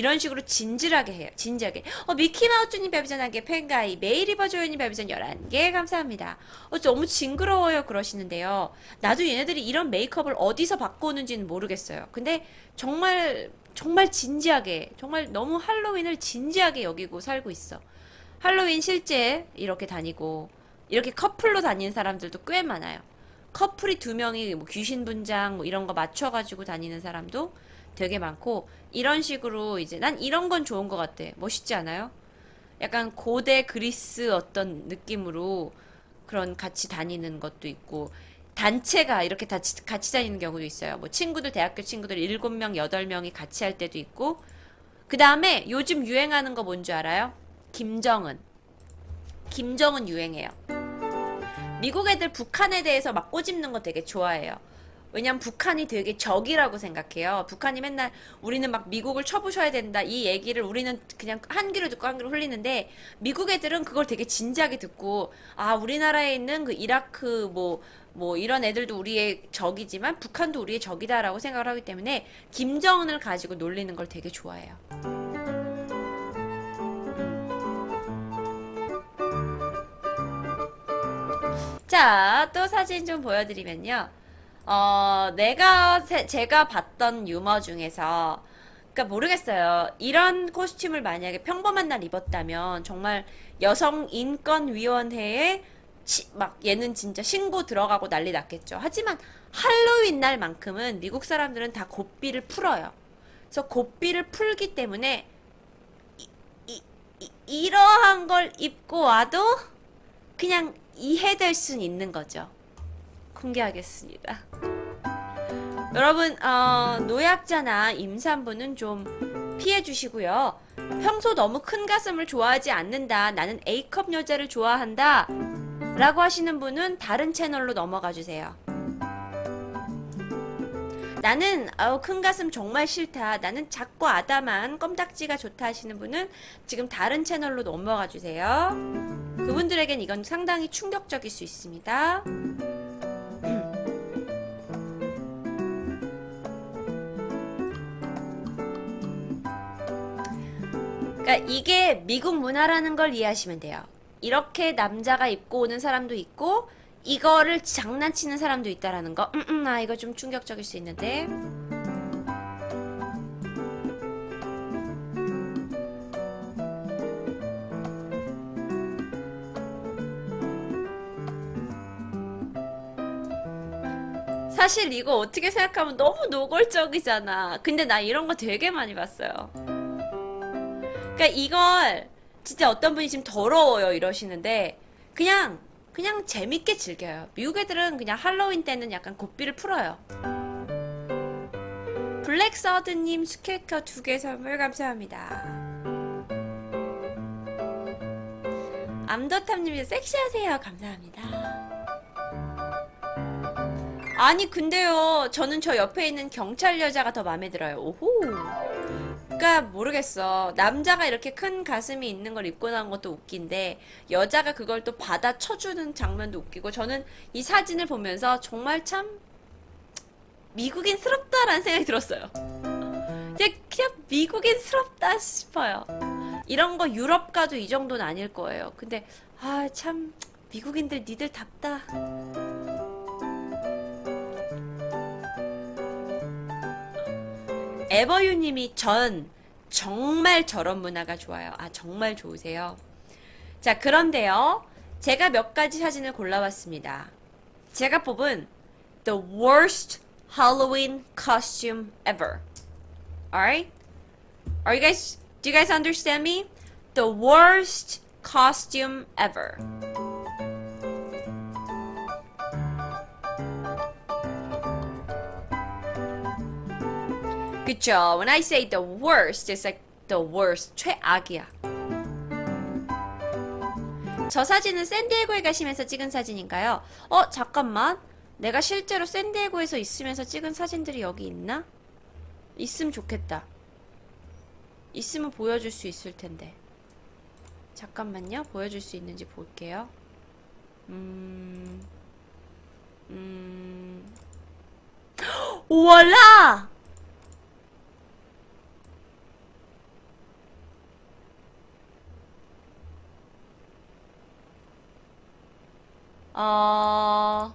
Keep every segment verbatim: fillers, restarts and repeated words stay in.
이런 식으로 진지하게 해요. 진지하게. 어, 미키마우스님 별비전 한 개, 팬가이, 메이리버조연님 별비전 열한 개, 감사합니다. 어, 너무 징그러워요. 그러시는데요. 나도 얘네들이 이런 메이크업을 어디서 바꿔오는지는 모르겠어요. 근데 정말, 정말 진지하게, 정말 너무 할로윈을 진지하게 여기고 살고 있어. 할로윈 실제 이렇게 다니고, 이렇게 커플로 다니는 사람들도 꽤 많아요. 커플이 두 명이 뭐 귀신 분장 뭐 이런 거 맞춰가지고 다니는 사람도 되게 많고, 이런 식으로 이제 난 이런 건 좋은 것 같아. 멋있지 않아요? 약간 고대 그리스 어떤 느낌으로 그런 같이 다니는 것도 있고, 단체가 이렇게 같이, 같이 다니는 경우도 있어요. 뭐 친구들, 대학교 친구들 일곱 명, 여덟 명이 같이 할 때도 있고, 그 다음에 요즘 유행하는 거 뭔 줄 알아요? 김정은. 김정은 유행해요. 미국 애들 북한에 대해서 막 꼬집는 거 되게 좋아해요. 왜냐면 북한이 되게 적이라고 생각해요. 북한이 맨날 우리는 막 미국을 쳐부셔야 된다 이 얘기를 우리는 그냥 한 귀로 듣고 한 귀로 흘리는데, 미국 애들은 그걸 되게 진지하게 듣고, 아, 우리나라에 있는 그 이라크 뭐 뭐 이런 애들도 우리의 적이지만 북한도 우리의 적이다라고 생각을 하기 때문에 김정은을 가지고 놀리는 걸 되게 좋아해요. 자, 또 사진 좀 보여드리면요. 어, 내가, 세- 제가 봤던 유머 중에서, 그니까 모르겠어요. 이런 코스튬을 만약에 평범한 날 입었다면, 정말 여성인권위원회에, 치- 막 얘는 진짜 신고 들어가고 난리 났겠죠. 하지만 할로윈 날만큼은 미국 사람들은 다 고삐를 풀어요. 그래서 고삐를 풀기 때문에, 이, 이, 이, 이러한 걸 입고 와도 그냥 이해될 순 있는 거죠. 공개하겠습니다. 여러분, 어, 노약자나 임산부는 좀 피해 주시고요. 평소 너무 큰 가슴을 좋아하지 않는다, 나는 A컵 여자를 좋아한다 라고 하시는 분은 다른 채널로 넘어가 주세요. 나는 어, 큰 가슴 정말 싫다, 나는 작고 아담한 껌딱지가 좋다 하시는 분은 지금 다른 채널로 넘어가 주세요. 그분들에겐 이건 상당히 충격적일 수 있습니다. 그러니까 이게 미국 문화라는 걸 이해하시면 돼요. 이렇게 남자가 입고 오는 사람도 있고, 이거를 장난치는 사람도 있다라는 거. 음, 음, 아, 이거 좀 충격적일 수 있는데. 사실 이거 어떻게 생각하면 너무 노골적이잖아. 근데 나 이런 거 되게 많이 봤어요. 그러니까 이걸 진짜 어떤 분이 지금 더러워요 이러시는데, 그냥 그냥 재밌게 즐겨요. 미국 애들은 그냥 할로윈 때는 약간 고삐를 풀어요. 블랙서드님 스케이커 두 개 선물 감사합니다. 암더탐님 섹시하세요 감사합니다. 아니 근데요, 저는 저 옆에 있는 경찰 여자가 더 마음에 들어요. 오호. 그러니까 모르겠어. 남자가 이렇게 큰 가슴이 있는 걸 입고 나온 것도 웃긴데, 여자가 그걸 또 받아 쳐주는 장면도 웃기고, 저는 이 사진을 보면서 정말 참 미국인스럽다라는 생각이 들었어요. 그냥, 그냥 미국인스럽다 싶어요. 이런 거 유럽 가도 이 정도는 아닐 거예요. 근데 아 참 미국인들 니들 답다. 에버유님이 전 정말 저런 문화가 좋아요. 아 정말 좋으세요. 자 그런데요, 제가 몇 가지 사진을 골라봤습니다. 제가 뽑은 The worst Halloween costume ever. Alright? Are you guys, do you guys understand me? The worst costume ever. 그쵸? When I say the worst, it's like the worst. 최악이야. 저 사진은 샌디에고에 가시면서 찍은 사진인가요? 어, 잠깐만. 내가 실제로 샌디에고에서 있으면서 찍은 사진들이 여기 있나? 있으면 좋겠다. 있으면 보여줄 수 있을 텐데. 잠깐만요. 보여줄 수 있는지 볼게요. 음... 음... 월라! 어,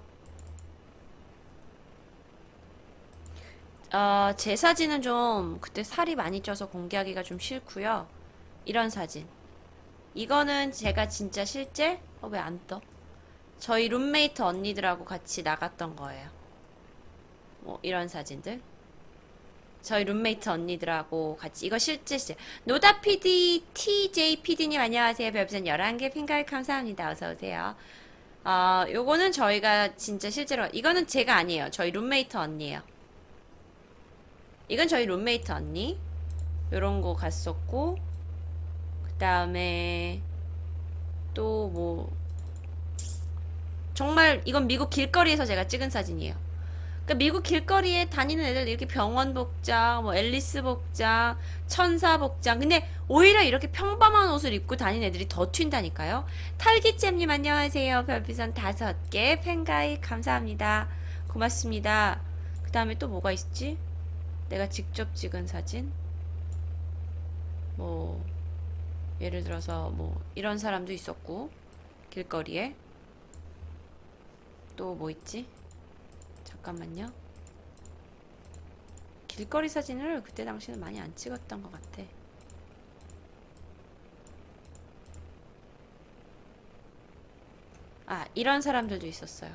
어, 제 사진은 좀 그때 살이 많이 쪄서 공개하기가 좀 싫고요. 이런 사진. 이거는 제가 진짜 실제, 어, 왜 안 떠? 저희 룸메이트 언니들하고 같이 나갔던 거예요. 뭐, 이런 사진들. 저희 룸메이트 언니들하고 같이, 이거 실제, 실제. 노다 피디, 티제이 피디님 안녕하세요. 별풍선 열한 개 핑가입 감사합니다. 어서오세요. 어, 요거는 저희가 진짜 실제로, 이거는 제가 아니에요. 저희 룸메이트 언니예요. 이건 저희 룸메이트 언니. 요런 거 갔었고, 그 다음에, 또 뭐, 정말, 이건 미국 길거리에서 제가 찍은 사진이에요. 그러니까 미국 길거리에 다니는 애들 이렇게 병원 복장, 뭐 앨리스 복장, 천사 복장. 근데 오히려 이렇게 평범한 옷을 입고 다니는 애들이 더 튄다니까요. 탈기잼님 안녕하세요. 별풍선 다섯 개 팬가입 감사합니다. 고맙습니다. 그 다음에 또 뭐가 있지? 내가 직접 찍은 사진? 뭐 예를 들어서 뭐 이런 사람도 있었고 길거리에 또 뭐 있지? 잠깐만요. 길거리 사진을 그때 당시에는 많이 안 찍었던 것 같아. 아, 이런 사람들도 있었어요.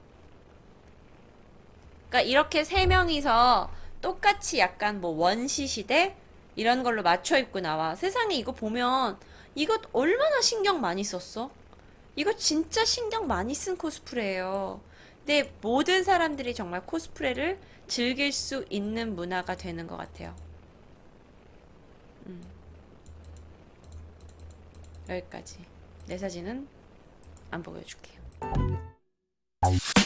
그러니까 이렇게 세 명이서 똑같이 약간 뭐 원시 시대 이런 걸로 맞춰 입고 나와. 세상에 이거 보면 이거 얼마나 신경 많이 썼어? 이거 진짜 신경 많이 쓴 코스프레예요. 근데 모든 사람들이 정말 코스프레를 즐길 수 있는 문화가 되는 것 같아요. 음, 여기까지. 내 사진은 안 보여줄게요.